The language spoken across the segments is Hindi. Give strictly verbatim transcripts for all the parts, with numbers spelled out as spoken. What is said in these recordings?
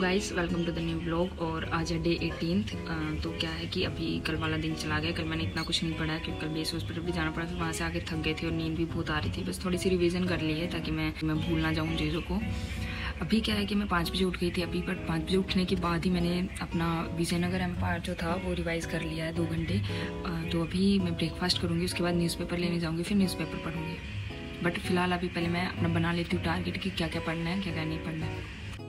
Guys, welcome to the new blog. और आज है डे एटीनथ। तो क्या है कि अभी कल वाला दिन चला गया। कल मैंने इतना कुछ नहीं पढ़ा क्योंकि कल बेस हॉस्पिटल भी जाना पड़ा, फिर वहाँ से आके थक गए थे और नींद भी बहुत आ रही थी। बस थोड़ी सी रिवीजन कर ली है ताकि मैं मैं भूल ना जाऊँ चीज़ों को। अभी क्या है कि मैं पाँच बजे उठ गई थी अभी, बट पाँच बजे उठने के बाद ही मैंने अपना विजयनगर एम्पायर जो था वो रिवाइज़ कर लिया है दो घंटे। तो अभी मैं ब्रेकफास्ट करूँगी, उसके बाद न्यूज़पेपर लेने जाऊँगी, फिर न्यूज़पेपर पढ़ूँगी। बट फिलहाल अभी पहले मैं अपना बना लेती हूँ टारगेट कि क्या क्या पढ़ना है, क्या क्या नहीं पढ़ना है।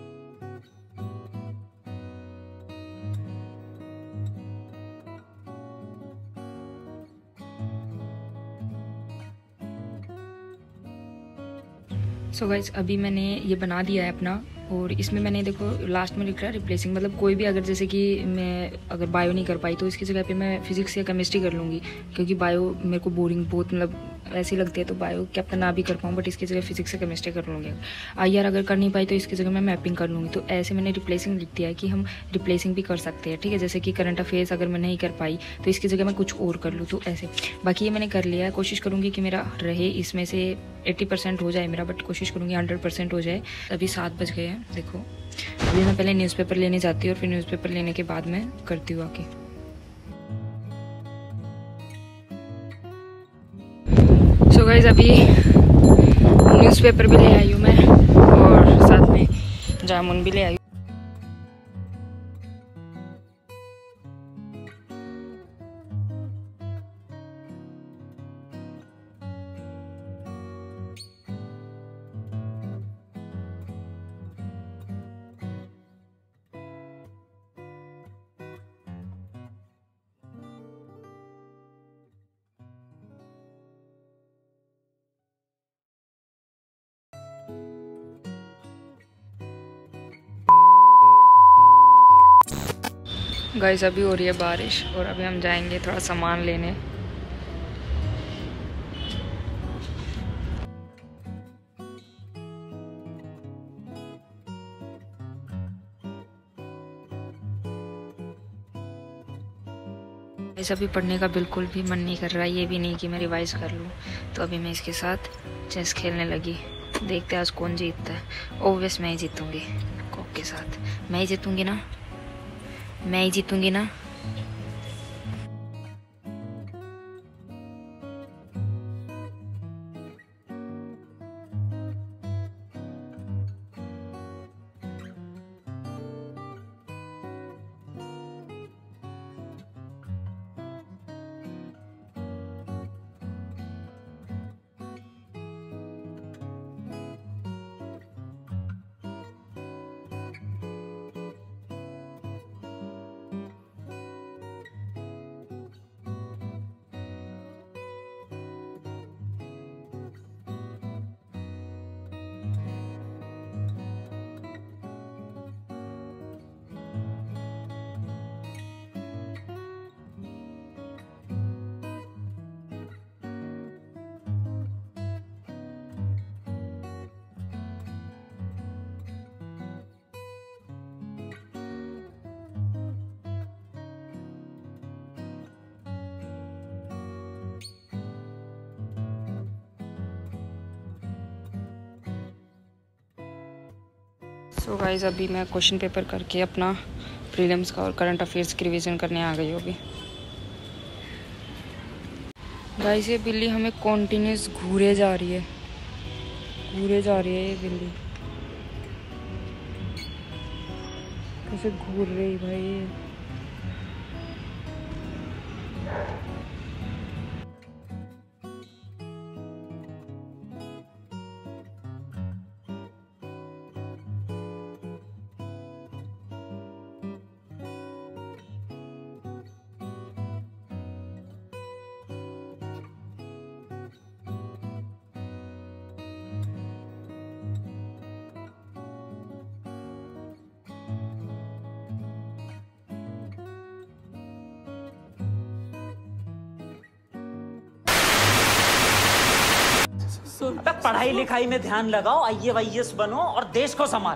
सो so गाइस, अभी मैंने ये बना दिया है अपना, और इसमें मैंने देखो लास्ट में लिख रहा है रिप्लेसिंग। मतलब कोई भी अगर जैसे कि मैं अगर बायो नहीं कर पाई तो इसकी जगह पे मैं फिजिक्स या केमिस्ट्री कर लूँगी, क्योंकि बायो मेरे को बोरिंग बहुत मतलब ऐसी लगती है, तो बायो क्या पता ना भी कर पाऊँ, बट इसकी जगह फिजिक्स या केमिस्ट्री कर लूँगी। आई आर अगर कर नहीं पाई तो इसकी जगह मैं मैपिंग कर लूँगी। तो ऐसे मैंने रिप्लेसिंग लिख दिया है कि हम रिप्लेसिंग भी कर सकते हैं, ठीक है। जैसे कि करंट अफेयर्स अगर मैं नहीं कर पाई तो इसकी जगह मैं कुछ और कर लूँ, तो ऐसे। बाकी ये मैंने कर लिया है। कोशिश करूँगी कि मेरा रहे इसमें से एट्टी परसेंट हो जाए मेरा, बट कोशिश करूँगी हंड्रेड परसेंट हो जाए। अभी सात बज गए हैं देखो। अभी मैं पहले न्यूज़पेपर लेने जाती हूँ और फिर न्यूज़पेपर लेने के बाद मैं करती हूँ आके। सो so गाइस, अभी न्यूज़पेपर भी ले आई हूँ मैं और साथ में जामुन भी ले आई हूँ। गाइस, अभी हो रही है बारिश और अभी हम जाएंगे थोड़ा सामान लेने। अभी पढ़ने का बिल्कुल भी मन नहीं कर रहा है, ये भी नहीं कि मैं रिवाइज कर लूँ। तो अभी मैं इसके साथ चेस खेलने लगी। देखते हैं आज कौन जीतता है। ओब्वियस मैं ही जीतूंगी कॉक के साथ। मैं ही जीतूंगी ना, मैं ही जीतूंगी ना। सो so गाइस, अभी मैं क्वेश्चन पेपर करके अपना प्रीलिम्स का और करंट अफेयर्स की रिवीजन करने आ गई हूँ अभी। गाइस, ये बिल्ली हमें कॉन्टिन्यूस घूरे जा रही है, घूरे जा रही है ये बिल्ली। कैसे घूर रही भाई ये। पढ़ाई लिखाई में ध्यान लगाओ, आई ए एस बनो और देश को संभालो।